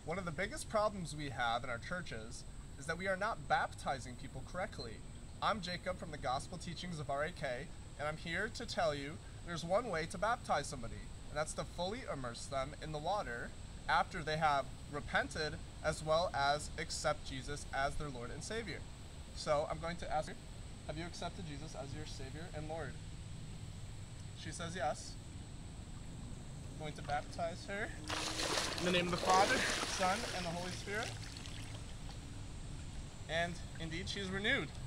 One of the biggest problems we have in our churches is that we are not baptizing people correctly. I'm Jacob from the Gospel Teachings of RAK, and I'm here to tell you there's one way to baptize somebody, and that's to fully immerse them in the water after they have repented as well as accept Jesus as their Lord and Savior. So I'm going to ask her, have you accepted Jesus as your Savior and Lord? She says yes. I'm going to baptize her in the name of the Father, Son, and the Holy Spirit. And indeed, she is renewed.